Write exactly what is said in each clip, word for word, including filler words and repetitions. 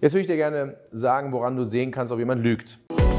Jetzt würde ich dir gerne sagen, woran du sehen kannst, ob jemand lügt.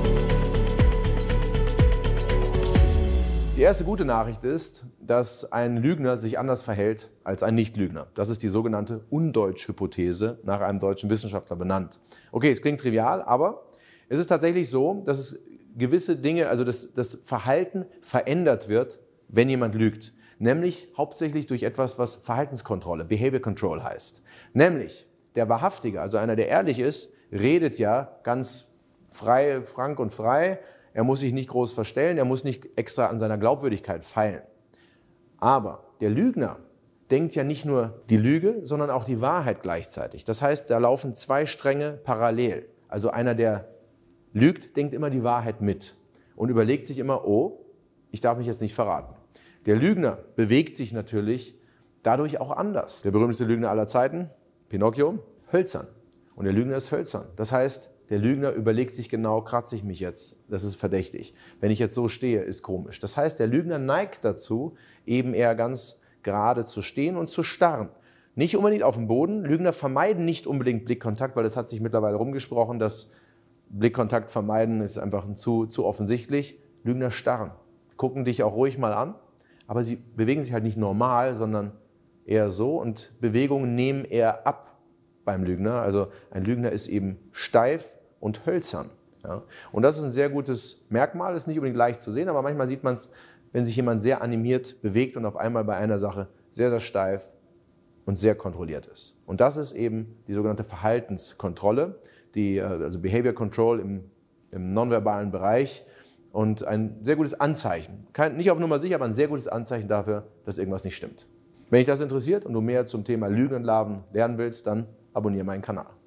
Die erste gute Nachricht ist, dass ein Lügner sich anders verhält als ein Nichtlügner. Das ist die sogenannte Undeutsch-Hypothese, nach einem deutschen Wissenschaftler benannt. Okay, es klingt trivial, aber es ist tatsächlich so, dass es gewisse Dinge, also das, das Verhalten verändert wird, wenn jemand lügt. Nämlich hauptsächlich durch etwas, was Verhaltenskontrolle, Behavior Control heißt. Nämlich der Wahrhaftige, also einer, der ehrlich ist, redet ja ganz frei, frank und frei. Er muss sich nicht groß verstellen, er muss nicht extra an seiner Glaubwürdigkeit feilen. Aber der Lügner denkt ja nicht nur die Lüge, sondern auch die Wahrheit gleichzeitig. Das heißt, da laufen zwei Stränge parallel. Also einer, der lügt, denkt immer die Wahrheit mit und überlegt sich immer, oh, ich darf mich jetzt nicht verraten. Der Lügner bewegt sich natürlich dadurch auch anders. Der berühmteste Lügner aller Zeiten, Pinocchio, hölzern. Und der Lügner ist hölzern. Das heißt, der Lügner überlegt sich genau, kratze ich mich jetzt? Das ist verdächtig. Wenn ich jetzt so stehe, ist komisch. Das heißt, der Lügner neigt dazu, eben eher ganz gerade zu stehen und zu starren. Nicht unbedingt auf dem Boden. Lügner vermeiden nicht unbedingt Blickkontakt, weil es hat sich mittlerweile rumgesprochen, dass Blickkontakt vermeiden ist einfach zu, zu offensichtlich. Lügner starren, gucken dich auch ruhig mal an, aber sie bewegen sich halt nicht normal, sondern eher so und Bewegungen nehmen eher ab beim Lügner. Also ein Lügner ist eben steif und hölzern. Ja. Und das ist ein sehr gutes Merkmal, ist nicht unbedingt leicht zu sehen, aber manchmal sieht man es, wenn sich jemand sehr animiert bewegt und auf einmal bei einer Sache sehr, sehr steif und sehr kontrolliert ist. Und das ist eben die sogenannte Verhaltenskontrolle, die, also Behavior Control im, im nonverbalen Bereich und ein sehr gutes Anzeichen. Kein, nicht auf Nummer sicher, aber ein sehr gutes Anzeichen dafür, dass irgendwas nicht stimmt. Wenn dich das interessiert und du mehr zum Thema Lügen und Larven lernen willst, dann abonniere meinen Kanal.